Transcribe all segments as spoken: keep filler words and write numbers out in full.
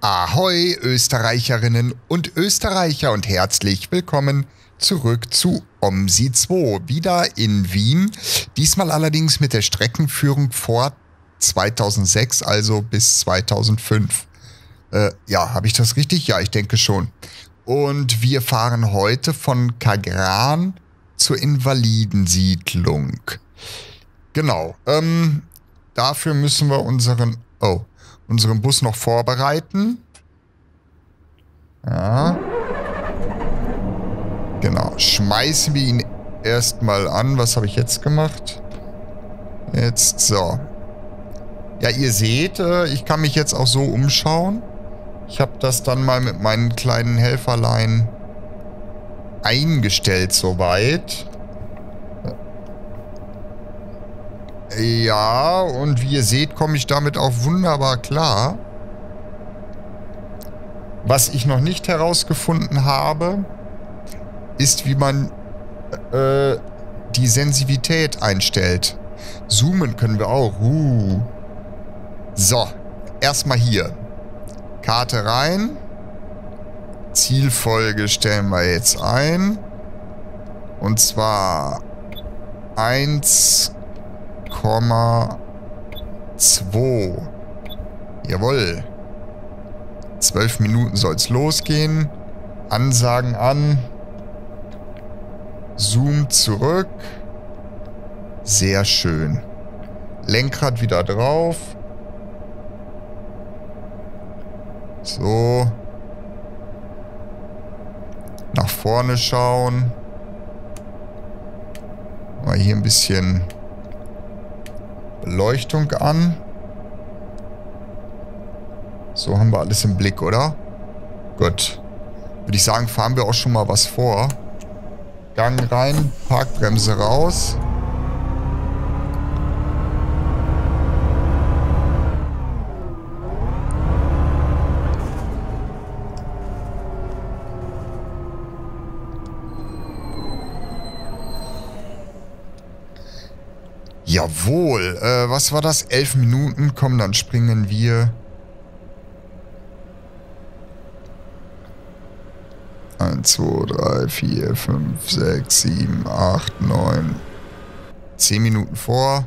Ahoi Österreicherinnen und Österreicher und herzlich willkommen zurück zu OMSI zwei, wieder in Wien, diesmal allerdings mit der Streckenführung vor zweitausendsechs, also bis zweitausendfünf. Äh, ja, habe ich das richtig? Ja, ich denke schon. Und wir fahren heute von Kagran zur Invalidensiedlung. Genau, ähm, dafür müssen wir unseren, oh, unseren Bus noch vorbereiten. Ja. Genau, schmeißen wir ihn erstmal an. Was habe ich jetzt gemacht? Jetzt so. Ja, ihr seht, ich kann mich jetzt auch so umschauen. Ich habe das dann mal mit meinen kleinen Helferlein eingestellt soweit. Ja, und wie ihr seht, komme ich damit auch wunderbar klar. Was ich noch nicht herausgefunden habe, ist, wie man äh, die Sensitivität einstellt. Zoomen können wir auch. Uh. So, erstmal hier. Karte rein. Zielfolge stellen wir jetzt ein. Und zwar eins Komma zwei. Jawohl. Zwölf Minuten soll es losgehen. Ansagen an. Zoom zurück. Sehr schön. Lenkrad wieder drauf. So. Nach vorne schauen. Mal hier ein bisschen Beleuchtung an. So haben wir alles im Blick, oder? Gut. Würde ich sagen, fahren wir auch schon mal was vor. Gang rein, Parkbremse raus. Jawohl. Äh, was war das? Elf Minuten. Komm, dann springen wir. eins, zwei, drei, vier, fünf, sechs, sieben, acht, neun. zehn Minuten vor.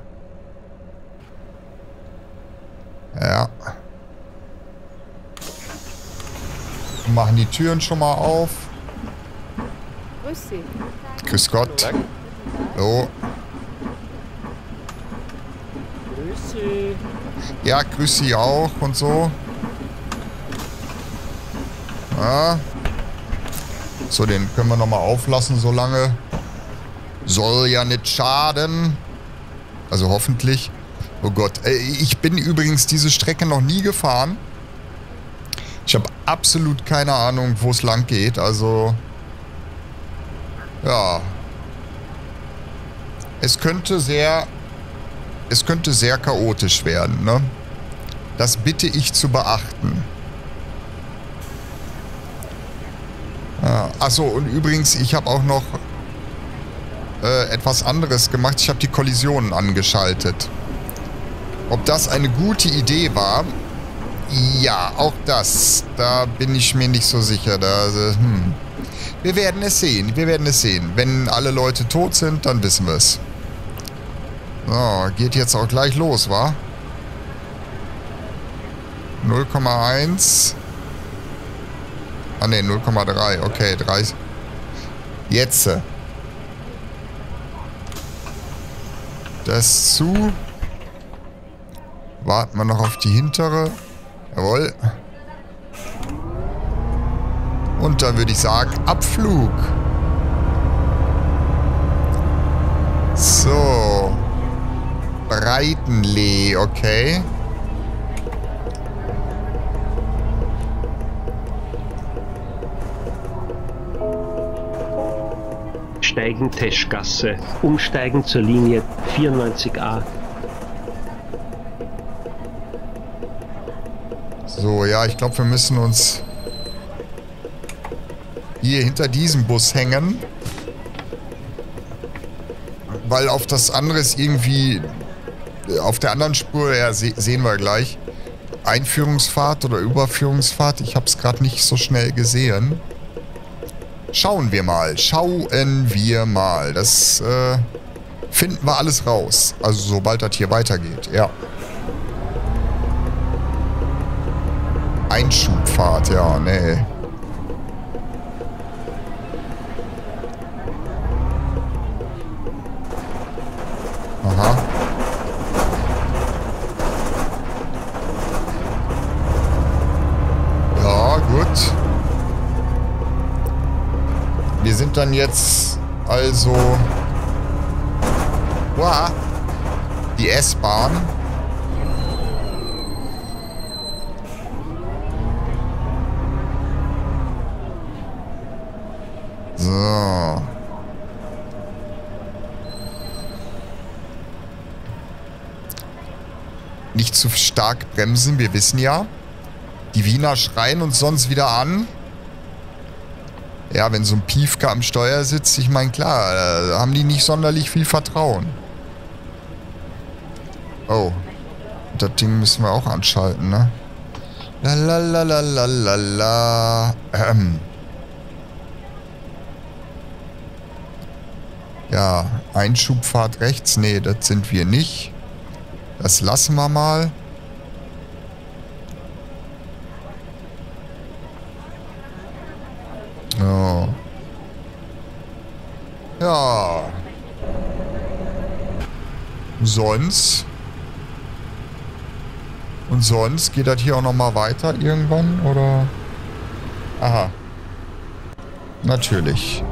Ja. Wir machen die Türen schon mal auf. Grüß Sie. Grüß Gott. Hallo. Grüß Sie. Ja, grüß Sie auch und so. Ja. So, den können wir nochmal auflassen so lange. Soll ja nicht schaden. Also hoffentlich. Oh Gott. Ich bin übrigens diese Strecke noch nie gefahren. Ich habe absolut keine Ahnung, wo es lang geht. Also, ja. Es könnte sehr... Es könnte sehr chaotisch werden, ne? Das bitte ich zu beachten. Ja. Achso, und übrigens, ich habe auch noch äh, etwas anderes gemacht. Ich habe die Kollisionen angeschaltet. Ob das eine gute Idee war? Ja, auch das. Da bin ich mir nicht so sicher. Da, also, hm. Wir werden es sehen. Wir werden es sehen. Wenn alle Leute tot sind, dann wissen wir es. So, geht jetzt auch gleich los, wa? null Komma eins. Ah ne, null Komma drei. Okay, drei. Jetzt. Das zu. Warten wir noch auf die hintere. Jawohl. Und dann würde ich sagen, Abflug. So. Breitenlee, okay. Steigen Teschgasse. Umsteigen zur Linie vierundneunzig a. So, ja, ich glaube, wir müssen uns hier hinter diesem Bus hängen. Weil auf das andere ist irgendwie... Auf der anderen Spur, ja, se sehen wir gleich. Einführungsfahrt oder Überführungsfahrt. Ich habe es gerade nicht so schnell gesehen. Schauen wir mal. Schauen wir mal. Das äh, finden wir alles raus. Also sobald das hier weitergeht. Ja. Einschubfahrt. Ja, nee. Aha. Ja, gut. Wir sind dann jetzt also... Wow. Die S-Bahn. So. Nicht zu stark bremsen, wir wissen ja. Die Wiener schreien uns sonst wieder an. Ja, wenn so ein Piefke am Steuer sitzt, ich meine, klar, da haben die nicht sonderlich viel Vertrauen. Oh. Das Ding müssen wir auch anschalten, ne? Lalalalalalala. Ähm. Ja, Einschubfahrt rechts. Nee, das sind wir nicht. Das lassen wir mal. Oh. Ja. Sonst. Und sonst geht das hier auch nochmal weiter irgendwann, oder? Aha. Natürlich.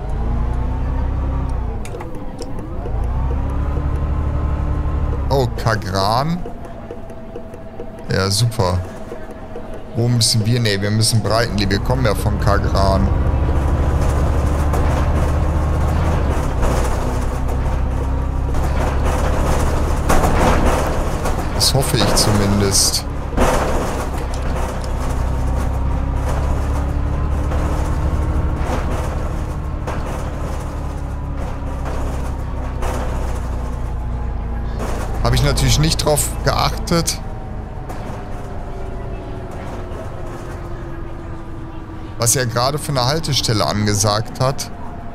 Oh, Kagran. Ja, super. Wo müssen wir? Ne, wir müssen Breitenli. Wir kommen ja von Kagran. Das hoffe ich zumindest. Habe ich natürlich nicht drauf geachtet. Was er gerade für eine Haltestelle angesagt hat.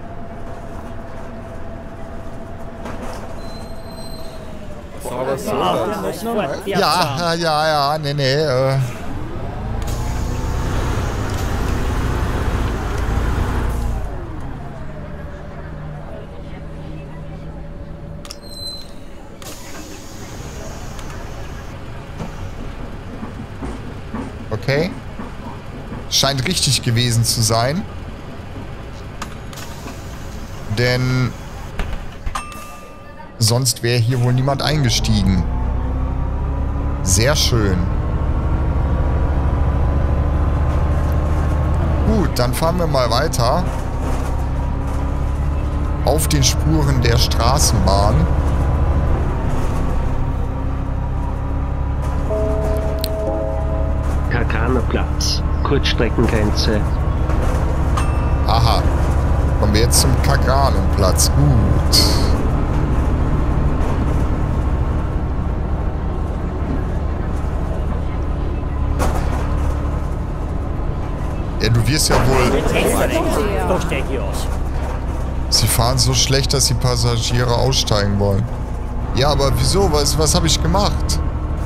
Ja, ja, ja, ja, nee, nee. Äh. Okay. Scheint richtig gewesen zu sein. Denn sonst wäre hier wohl niemand eingestiegen. Sehr schön. Gut, dann fahren wir mal weiter. Auf den Spuren der Straßenbahn. Kagraner Platz. Kurzstreckengrenze. Aha. Kommen wir jetzt zum Kagranenplatz. Gut. Ja, du wirst ja wohl... Sie fahren so schlecht, dass die Passagiere aussteigen wollen. Ja, aber wieso? Was, was habe ich gemacht?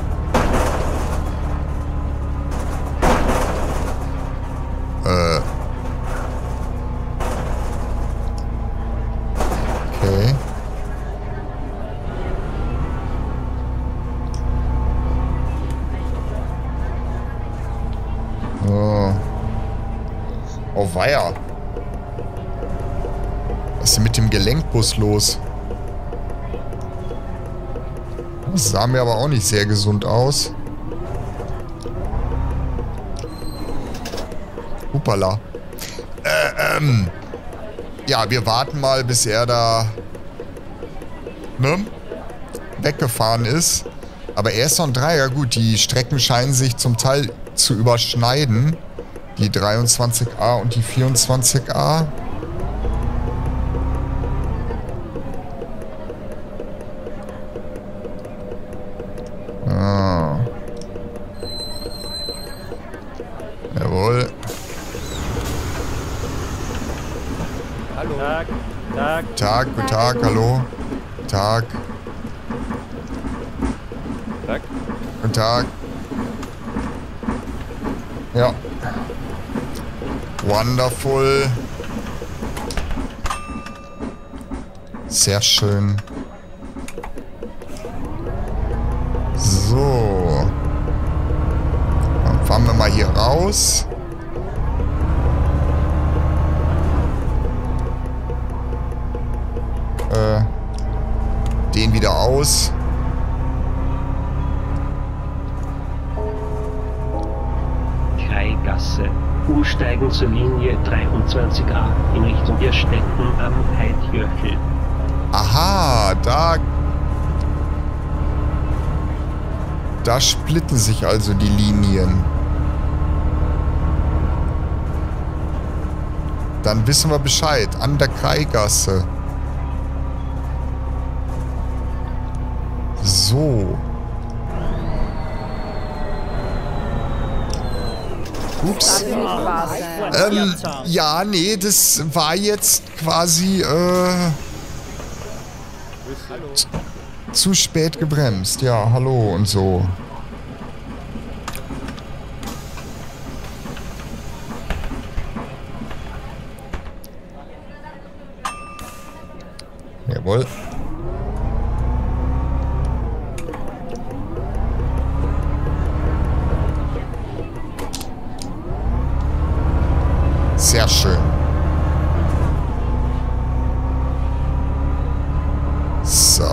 Äh. Okay. Oh. Oh weia. Was ist denn mit dem Gelenkbus los? Das sah mir aber auch nicht sehr gesund aus. Hupala. Äh, ähm. Ja, wir warten mal, bis er da ne, weggefahren ist. Aber er ist noch ein Dreier. Gut, die Strecken scheinen sich zum Teil zu überschneiden. Die dreiundzwanzig a und die vierundzwanzig a. Ah. Hallo. Tag, Tag. Tag, guten Tag, hallo. Tag, Tag. guten Tag. Ja. Wonderful. Sehr schön. So. Dann fahren wir mal hier raus. Äh, den wieder aus. Kreigasse. Umsteigen zur Linie dreiundzwanzig a in Richtung Irstetten am Heidjöchel. Aha, da... Da splitten sich also die Linien. Dann wissen wir Bescheid. An der Kreigasse. So. Ups. Ähm, ja, nee, das war jetzt quasi, äh... zu, zu spät gebremst. Ja, hallo und so. Jawohl. Sehr schön. So.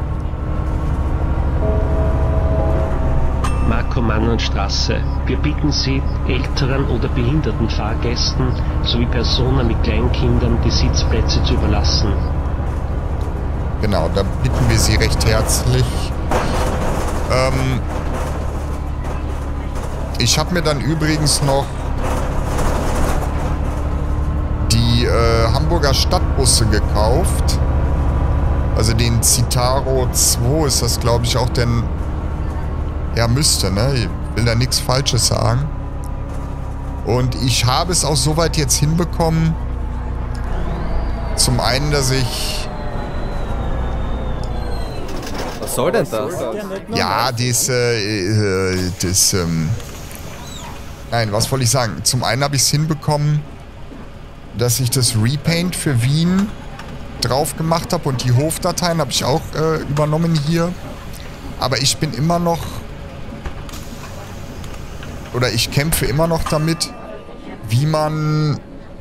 Markomannenstraße. Wir bitten Sie, älteren oder behinderten Fahrgästen sowie Personen mit Kleinkindern die Sitzplätze zu überlassen. Genau, da bitten wir Sie recht herzlich. Ähm, ich habe mir dann übrigens noch die äh, Hamburger Stadtbusse gekauft. Also den Citaro zwei ist das, glaube ich, auch denn... Ja, müsste, ne? Ich will da nichts Falsches sagen. Und ich habe es auch soweit jetzt hinbekommen. Zum einen, dass ich... Was soll denn das? Ja, das, äh, das, ähm... Nein, was wollte ich sagen? Zum einen habe ich es hinbekommen, dass ich das Repaint für Wien drauf gemacht habe und die Hofdateien habe ich auch äh, übernommen hier. Aber ich bin immer noch... Oder ich kämpfe immer noch damit, wie man...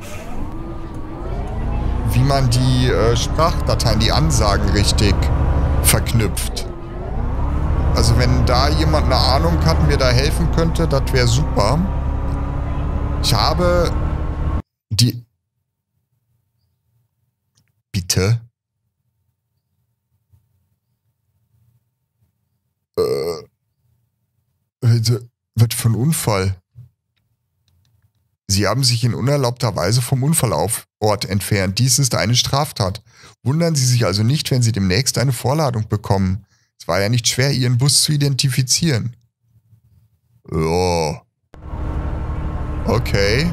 Wie man die äh, Sprachdateien, die Ansagen richtig verknüpft. Also wenn da jemand eine Ahnung hat, mir da helfen könnte, das wäre super. Ich habe die... Bitte? Äh... Was für ein Unfall? Sie haben sich in unerlaubter Weise vom Unfallort entfernt. Dies ist eine Straftat. Wundern Sie sich also nicht, wenn Sie demnächst eine Vorladung bekommen. Es war ja nicht schwer, Ihren Bus zu identifizieren. Ja. Okay.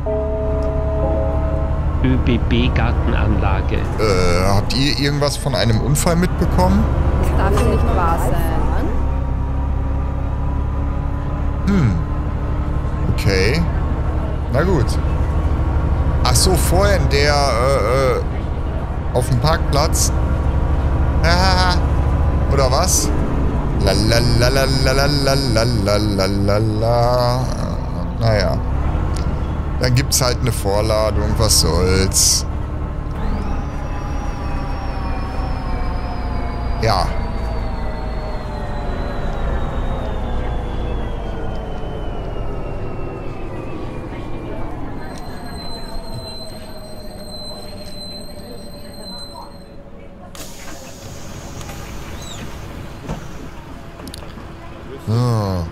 ÖBB-Gartenanlage. Äh, habt ihr irgendwas von einem Unfall mitbekommen? Das darf ja nicht wahr sein. Hm. Okay. Na gut. Ach so, vorher in der, äh, äh, auf dem Parkplatz. Haha. Oder was? Lalalalalalalalalala. Naja. Dann gibt's halt eine Vorladung, was soll's. Ja. So.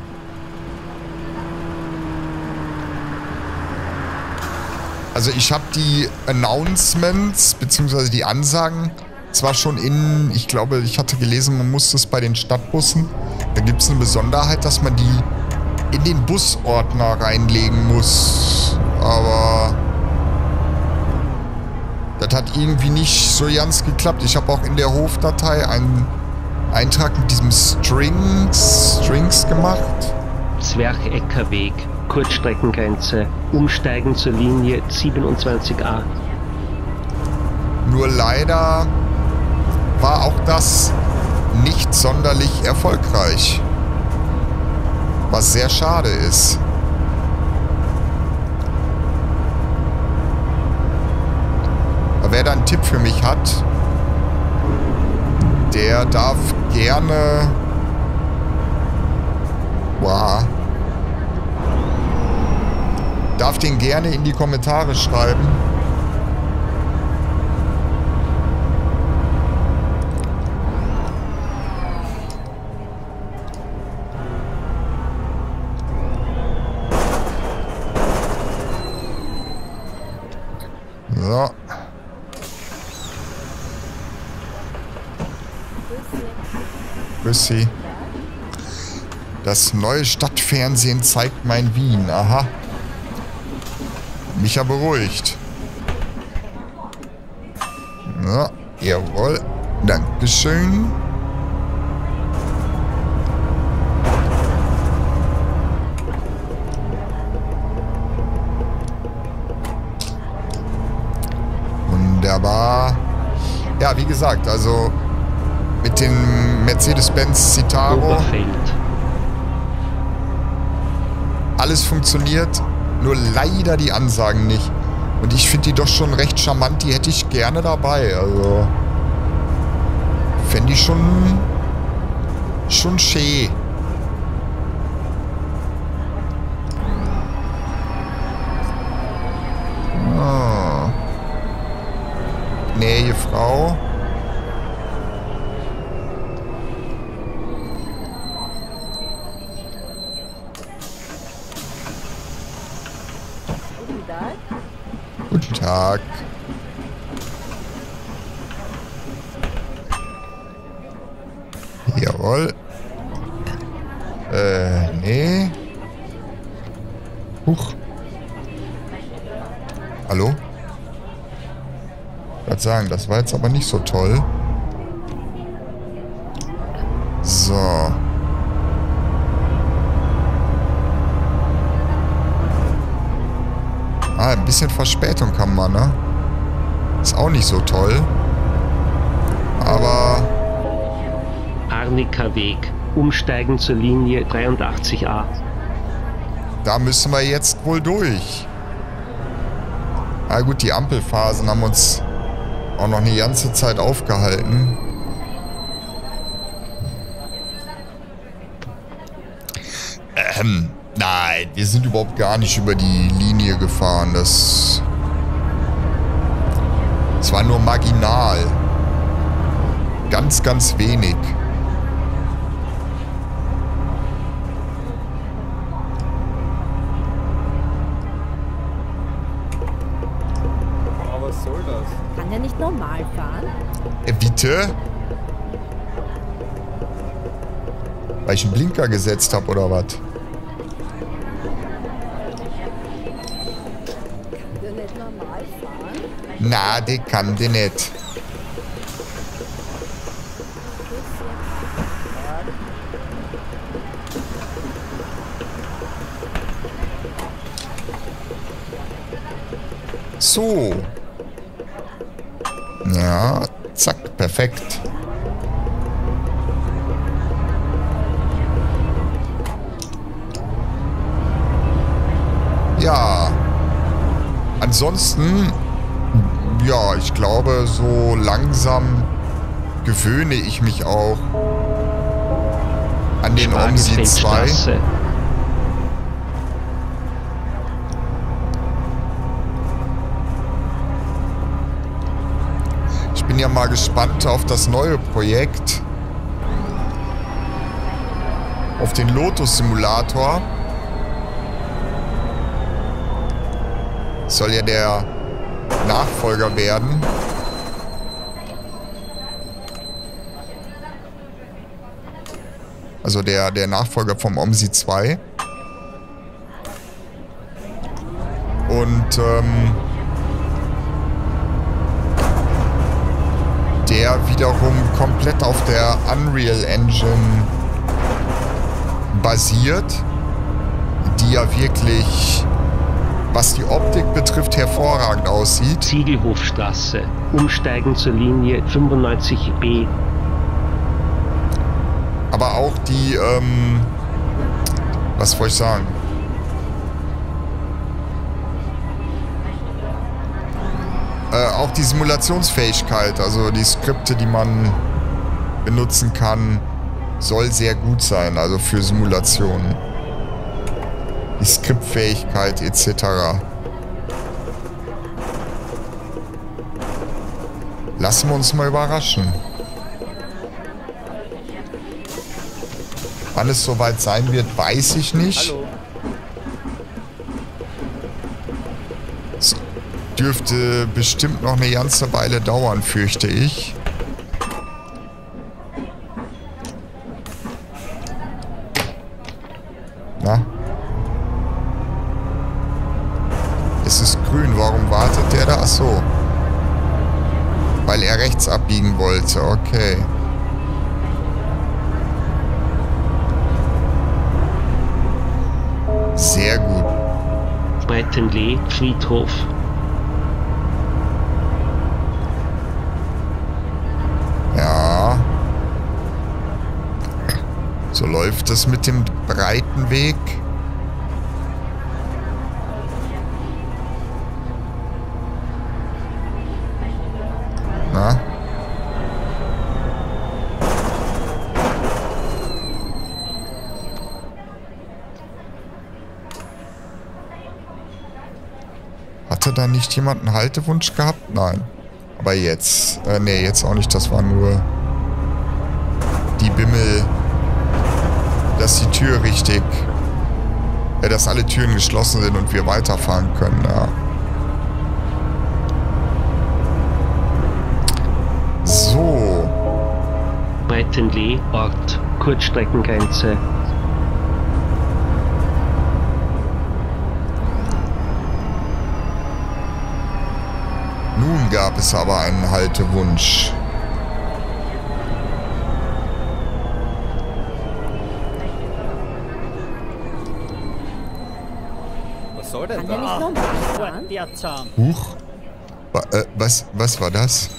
Also ich habe die Announcements bzw. die Ansagen zwar schon in, ich glaube, ich hatte gelesen, man muss das bei den Stadtbussen, da gibt es eine Besonderheit, dass man die in den Busordner reinlegen muss, aber Das hat irgendwie nicht so ganz geklappt. Ich habe auch in der Hofdatei einen Eintrag mit diesem Strings, Strings gemacht. Zwercheckerweg, Kurzstreckengrenze, umsteigen zur Linie siebenundzwanzig a. Nur leider war auch das nicht sonderlich erfolgreich. Was sehr schade ist. Aber wer da einen Tipp für mich hat, der darf gerne... Wow. Darf den gerne in die Kommentare schreiben. So. Grüß Sie. Das neue Stadtfernsehen zeigt mein Wien. Aha. Mich ja beruhigt. Ja, jawohl. Dankeschön. Wunderbar. Ja, wie gesagt, also mit dem Mercedes-Benz Citaro Oberfeld. alles funktioniert, nur leider die Ansagen nicht. Und ich finde die doch schon recht charmant, die hätte ich gerne dabei. Also fände ich schon schon schön. Ah. Gnädige Frau. Guten Tag. Jawohl. Äh, nee. Huch. Hallo? Ich wollte sagen, das war jetzt aber nicht so toll. So. Ah, ein bisschen Verspätung kann man, ne? Ist auch nicht so toll. Aber... Arnikerweg, umsteigen zur Linie dreiundachtzig a. Da müssen wir jetzt wohl durch. Na gut, die Ampelphasen haben uns auch noch eine ganze Zeit aufgehalten. Ähm, nein, wir sind überhaupt gar nicht über die Linie gefahren. Das, das war nur marginal. Ganz, ganz wenig. Aber was soll das? Kann er nicht normal fahren? Äh, bitte? Weil ich einen Blinker gesetzt habe, oder was? Kann der nicht normal fahren? Na, die kann die nicht. So. Ja, zack, perfekt. Ja. Ansonsten, ja, ich glaube, so langsam gewöhne ich mich auch an den OMSI zwei. Ich bin ja mal gespannt auf das neue Projekt. Auf den Lotus-Simulator. Soll ja der Nachfolger werden. Also der, der Nachfolger vom OMSI zwei. Und ähm, wiederum komplett auf der Unreal Engine basiert, die ja wirklich, was die Optik betrifft, hervorragend aussieht. Ziegelhofstraße. Umsteigen zur Linie fünfundneunzig B. Aber auch die, ähm, was wollte ich sagen? Äh, auch die Simulationsfähigkeit, also die Skripte, die man benutzen kann, soll sehr gut sein, also für Simulationen. Die Skriptfähigkeit et cetera. Lassen wir uns mal überraschen. Wann es soweit sein wird, weiß ich nicht. Hallo. Es dürfte bestimmt noch eine ganze Weile dauern, fürchte ich. Na? Es ist grün, warum wartet der da? Ach so. Weil er rechts abbiegen wollte, okay. Sehr gut. Breitenlee, Friedhof. Ja. So läuft es mit dem breiten Weg. Na? Hatte da nicht jemand einen Haltewunsch gehabt? Nein. Aber jetzt. Äh, nee, jetzt auch nicht. Das war nur die Bimmel, dass die Tür richtig... Äh, dass alle Türen geschlossen sind und wir weiterfahren können, ja. So. Breitenlee, Ort. Kurzstreckengrenze. Nun gab es aber einen Haltewunsch. Was soll denn Kann der nicht da? normal fahren? Huch. Wa äh, was, was war das?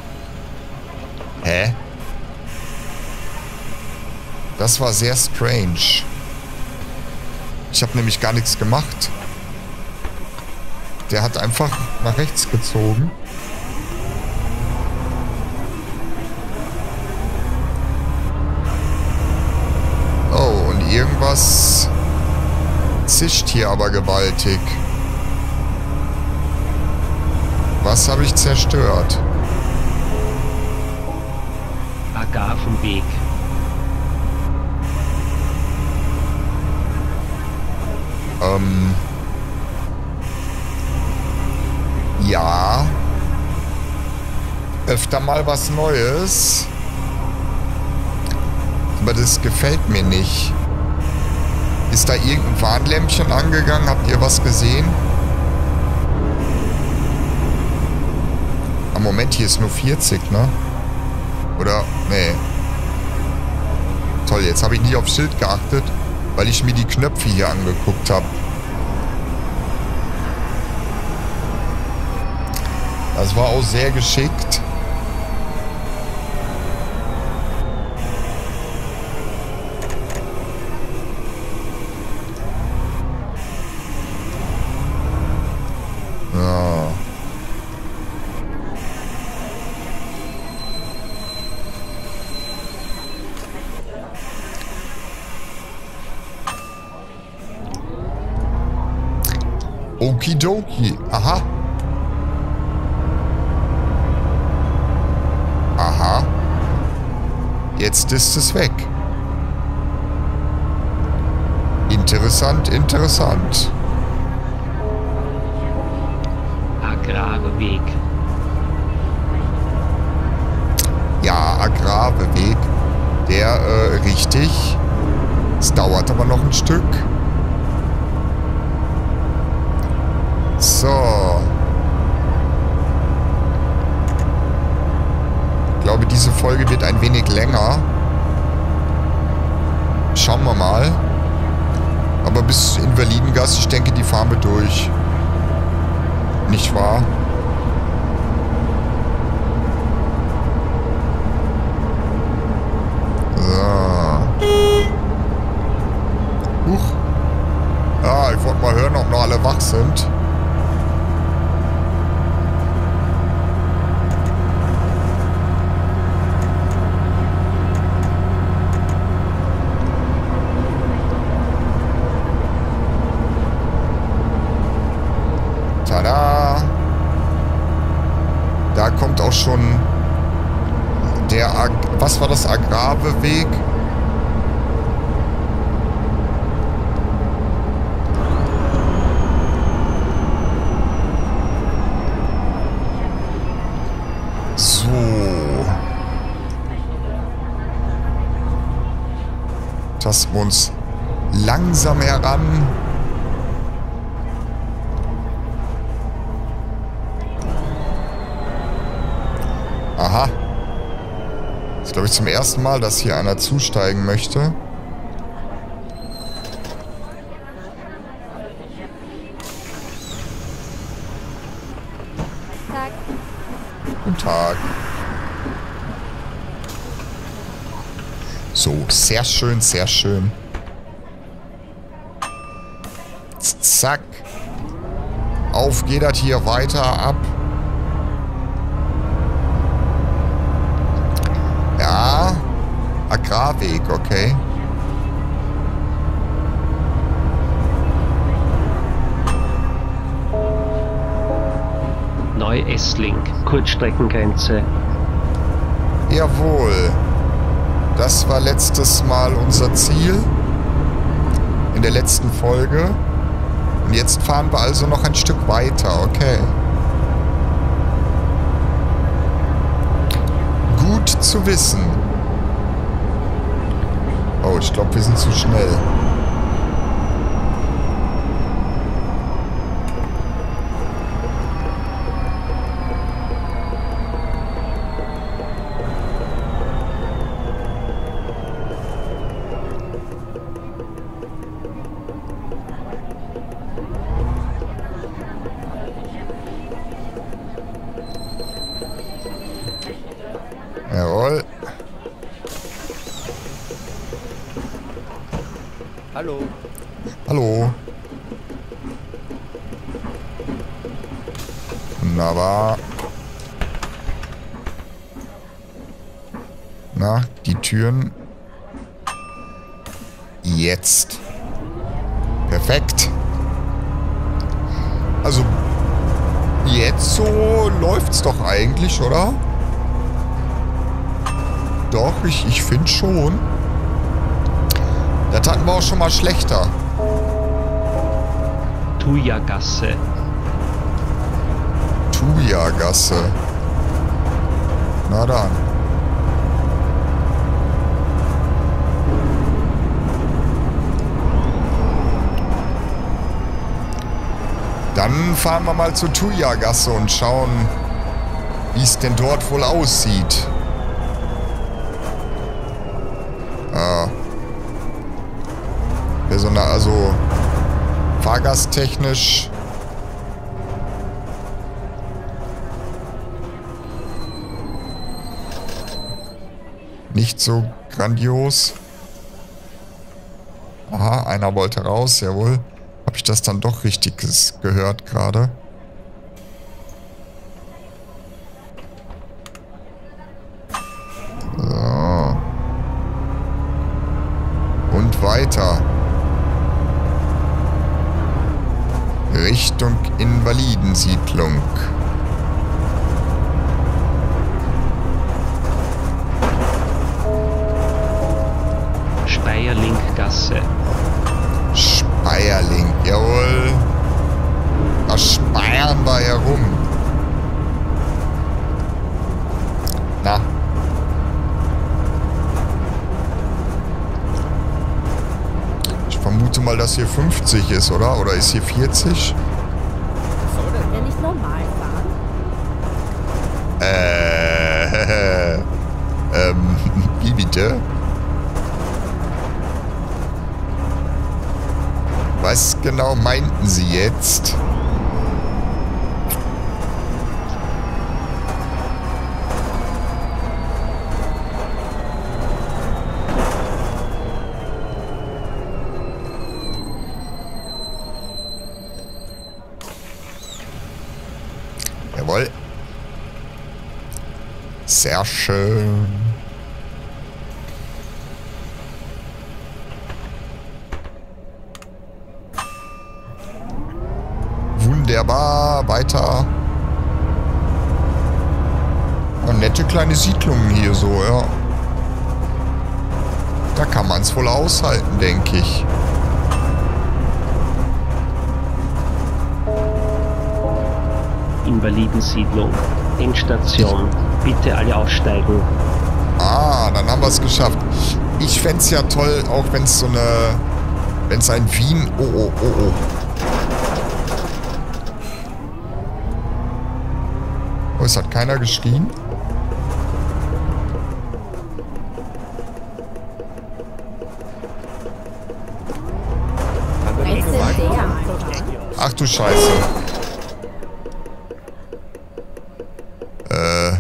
Hä? Das war sehr strange. Ich habe nämlich gar nichts gemacht. Der hat einfach nach rechts gezogen. Oh, und irgendwas zischt hier aber gewaltig. Was habe ich zerstört? Agavenweg. Ähm... Ja. Öfter mal was Neues. Aber das gefällt mir nicht. Ist da irgendein Warnlämpchen angegangen? Habt ihr was gesehen? Am Moment, hier ist nur vierzig, ne? Oder? Nee. Toll, jetzt habe ich nicht aufs Schild geachtet, weil ich mir die Knöpfe hier angeguckt habe. Das war auch sehr geschickt. Ja. Okidoki. Aha. Aha. Jetzt ist es weg. Interessant, interessant. Agrarweg. Ja, Agrarweg. Der, äh, richtig. Es dauert aber noch ein Stück. So. Ich glaube, die diese Folge wird ein wenig länger. Schauen wir mal. Aber bis Invalidengasse, ich denke, die fahren wir durch. Nicht wahr? So. Huch. Ah, ich wollte mal hören, ob noch alle wach sind. Tada! Da kommt auch schon der, Ag was war das, Agrave-Weg? So. Tasten wir uns langsam heran. Aha. Das ist, glaube ich, zum ersten Mal, dass hier einer zusteigen möchte. Tag. Guten Tag. So, sehr schön, sehr schön. Zack. Auf geht das hier weiter ab. Ja. Agrarweg, okay. Neu-Essling, Kurzstreckengrenze. Jawohl. Das war letztes Mal unser Ziel. In der letzten Folge. Und jetzt fahren wir also noch ein Stück weiter, okay. Gut zu wissen. Oh, ich glaube, wir sind zu schnell. Jawohl. Hallo. Hallo. Wunderbar. Na, die Türen. Jetzt. Perfekt. Also, jetzt so läuft's doch eigentlich, oder? Doch, ich, ich finde schon. Das hatten wir auch schon mal schlechter. Thuja-Gasse. Thuja-Gasse. Na dann. Dann fahren wir mal zur Thuja-Gasse und schauen, wie es denn dort wohl aussieht. Ah. Personal, also fahrgasttechnisch nicht so grandios. Aha, einer wollte raus, jawohl. Habe ich das dann doch richtig gehört gerade? So. Und weiter. Richtung Invalidensiedlung. Speierling-Gasse. Speierling, jawohl. Da speiern wir herum. Na. Ich vermute mal, dass hier fünfzig ist, oder? Oder ist hier vierzig? Was soll denn? Wenn ich normal fahren? Äh. Bitte? Was genau meinten Sie jetzt? Jawohl. Sehr schön. Wunderbar, weiter. Und nette kleine Siedlungen hier so, ja. Da kann man es wohl aushalten, denke ich. Invalidensiedlung. Endstation. Bitte alle aussteigen. Ah, dann haben wir es geschafft. Ich fände es ja toll, auch wenn es so eine... Wenn es ein Wien... Oh, oh, oh, oh. Oh, es hat keiner geschrien? Ach du Scheiße. Äh.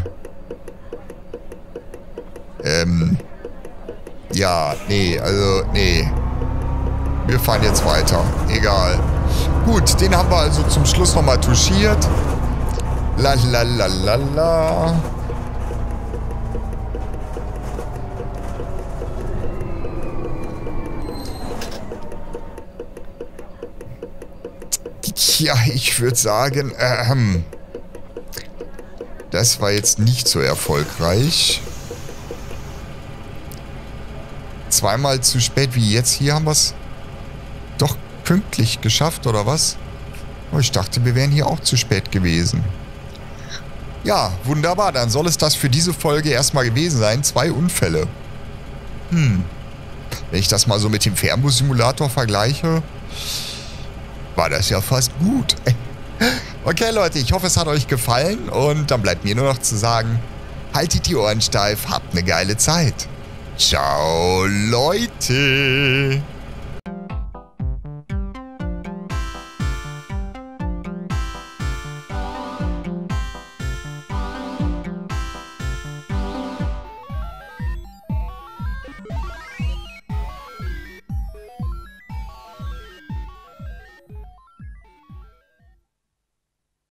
Ähm. Ja, nee, also, nee. Wir fahren jetzt weiter. Egal. Gut, den haben wir also zum Schluss nochmal touchiert. La la la la la. Ja, ich würde sagen, ähm, das war jetzt nicht so erfolgreich. Zweimal zu spät wie jetzt. Hier haben wir es doch pünktlich geschafft, oder was? Oh, ich dachte, wir wären hier auch zu spät gewesen. Ja, wunderbar. Dann soll es das für diese Folge erstmal gewesen sein. Zwei Unfälle. Hm. Wenn ich das mal so mit dem Fernbus-Simulator vergleiche, war das ja fast gut. Okay, Leute, ich hoffe, es hat euch gefallen. Und dann bleibt mir nur noch zu sagen, haltet die Ohren steif, habt eine geile Zeit. Ciao, Leute.